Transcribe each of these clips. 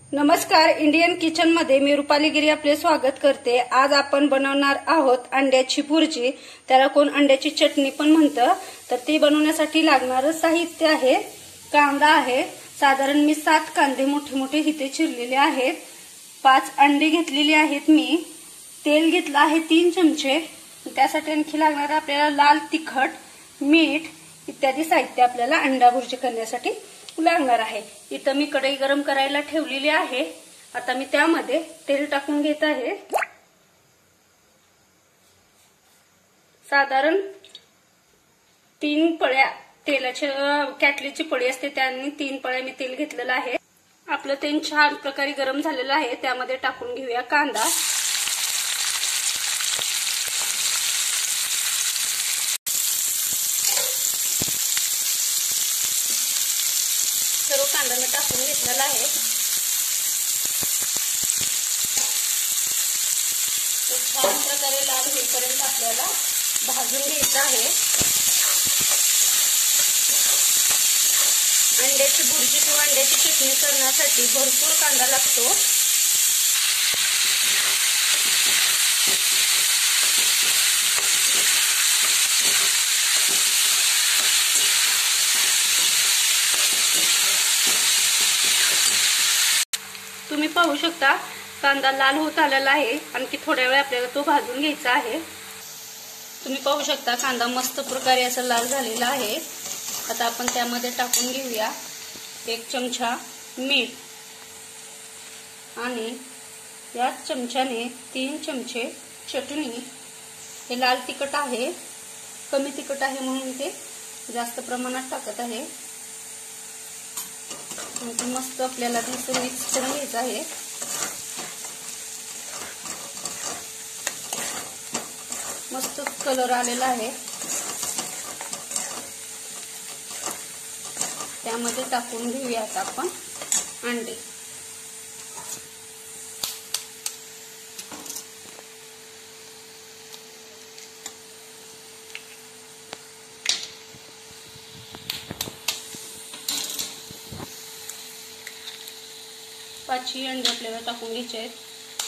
नमस्कार, Indian kitchen मध्ये मी रुपाली गिरी आपले स्वागत करते। आज आपण बनवणार आहोत अंड्याची भुर्जी, त्याला कोण अंड्याची चटणी पण म्हणतं। तर ती बनवण्यासाठी लागणारे साहित्य आहे, कांदा आहे, साधारण मी 7 कांदे मोठे मोठे इथे चिरलेले आहेत, 5 अंडी घेतलेली आहेत मी, तेल घेतलं आहे 3 चमचे, त्यासाठी आणखी लागणार आपल्याला लाल तिखट, मीठ इत्यादी साहित्य आपल्याला अंडा भुर्जी करण्यासाठी लागणार आहे। इथं मी कढई गरम करायला ठेवलेली आहे। आता मी त्यामध्ये तेल टाकून घेत आहे। साधारण 3 पळ्या तेलाच्या कॅटलीची पळी असते त्याने 3 पळ्या मी तेल घेतलेलं आहे। आपलं तेल छान प्रकारे गरम झालेलं आहे, त्यामध्ये टाकून घेऊया कांदा। सर्व कांदा मी टाकून घेतलेला आहे। तो छान प्रकारे लाल होईपर्यंत आपल्याला भाजून घ्यायचा आहे। अंड्याची भुर्जी किंवा अंड्याची चटणी करण्यासाठी भरपूर कांदा लागतो। तुम्ही पाहू शकता कांदा लाल होत आलेला आहे, आणखी थोड्या वेळ आपल्याला तो भाजून घ्यायचा आहे। तुम्ही पाहू शकता कांदा मस्त प्रकारे असा लाल झालेला आहे। आता आपण त्यामध्ये टाकून घेऊया 1 चमचा मीठ आणि याच चमच्याने 3 चमचे चटणी। हे लाल तिखट आहे, कमी तिखट आहे म्हणून ते जास्त प्रमाणात टाकत आहे। मस्त आपल्याला ते मिक्स करून घ्यायचं आहे। मस्त कलर आलेला आहे, त्यामध्ये टाकून घेऊया आता आपण अंडे। पाचही अंडे आपल्याला टाकून घ्यायचे आहेत।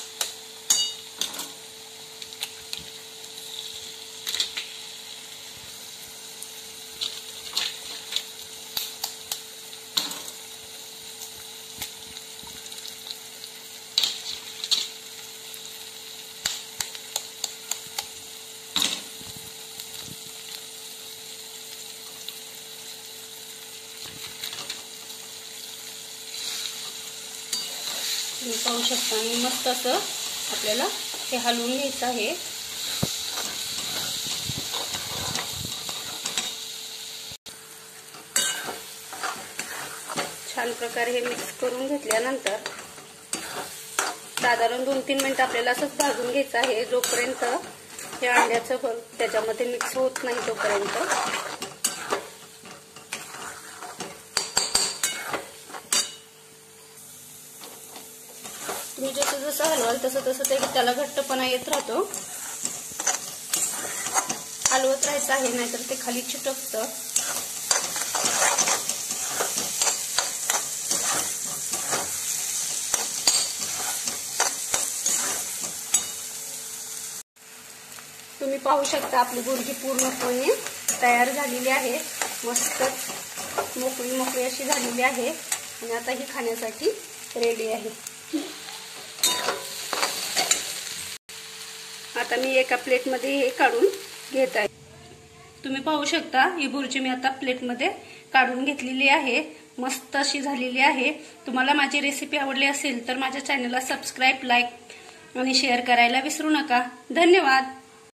तुम्ही पाहू शकता आणि मस्त असं आपल्याला हे हलवून घ्यायचं आहे। छान प्रकारे हे मिक्स करून घेतल्यानंतर साधारण 2-3 मिनिट आपल्याला असंच भाजून घ्यायचं आहे, जोपर्यंत हे अंड्याचं त्याच्यामध्ये मिक्स होत नाही तोपर्यंत। तुम्ही जसं जसं हलवाल तसं तसं त्याला घट्टपणा येत राहतो। हलवत राहायचं आहे, नाहीतर ते खाली चिटकतं। तुम्ही पाहू शकता आपली भुर्जी पूर्णपणे तयार झालेली आहे, मस्त मोकळी मोकळी अशी झालेली आहे आणि आता ही खाण्यासाठी रेडी आहे। आता मी एका प्लेटमध्ये हे काढून घेत आहे। तुम्ही पाहू शकता ही भुर्जी मी आता प्लेटमध्ये काढून घेतलेली आहे, मस्त अशी झालेली आहे। तुम्हाला माझी रेसिपी आवडली असेल तर माझ्या चॅनलला सबस्क्राईब, लाईक आणि शेअर करायला विसरू नका। धन्यवाद।